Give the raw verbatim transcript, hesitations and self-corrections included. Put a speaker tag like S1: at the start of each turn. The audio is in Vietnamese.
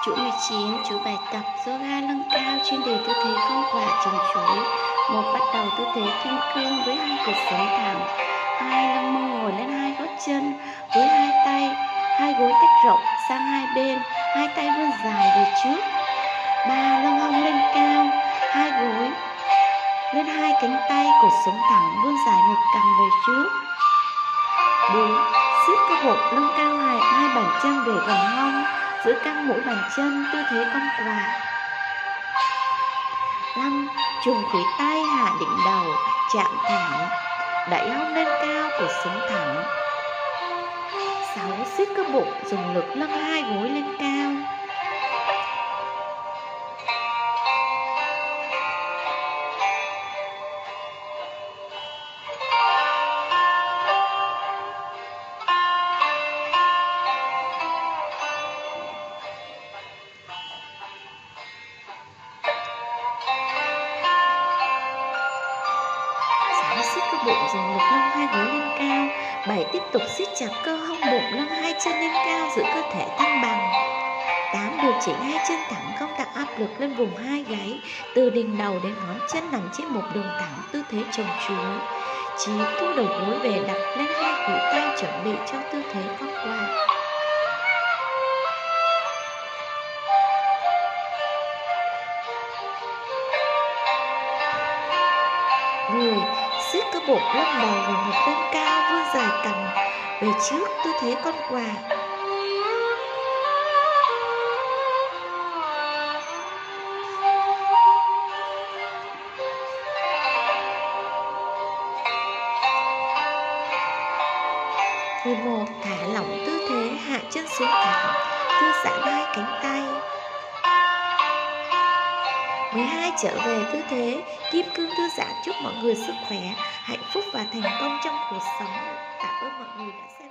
S1: Chuỗi mười chín, chuỗi bài tập yoga nâng cao chuyên đề tư thế con quạ trồng chuối. Một, bắt đầu tư thế kim cương với hai cột sống thẳng. Hai, nâng mông ngồi lên hai gót chân với hai tay, hai gối tách rộng sang hai bên, hai tay vươn dài về trước. Ba, nâng hông lên cao, hai gối lên hai cánh tay, cột sống thẳng, vươn dài ngực cằm về trước. Bốn, siết cơ bụng nâng cao hai, hai bàn chân về gần hông, giữ căng mũi bàn chân, tư thế con quạ. Năm, trùng khuỷu tay hạ đỉnh đầu, chạm thẳng, đẩy hông lên cao, cột sống thẳng. Sáu, siết cơ bụng, dùng lực nâng hai gối lên cao. Siết cơ bụng, dùng lực nâng hai gối lên cao. Bảy, tiếp tục siết chặt cơ hông bụng, nâng hai chân lên cao, giữ cơ thể thăng bằng. Tám, điều chỉnh hai chân thẳng, không tạo áp lực lên vùng hai gáy, từ đỉnh đầu đến ngón chân nằm trên một đường thẳng, tư thế trồng chuối. Chín, thu đầu gối về, đặt lên hai khuỷu tay, chuẩn bị cho tư thế con quạ. Mười, siết cơ bụng, nâng đầu và ngực lên cao, vươn dài cằm về trước, tư thế con quạ. mười một, thả lỏng tư thế, hạ chân xuống thẳng, thư giãn hai cánh tay. mười hai, trở về tư thế kim cương thư giãn. Chúc mọi người sức khỏe, hạnh phúc và thành công trong cuộc sống. Cảm ơn mọi người đã xem.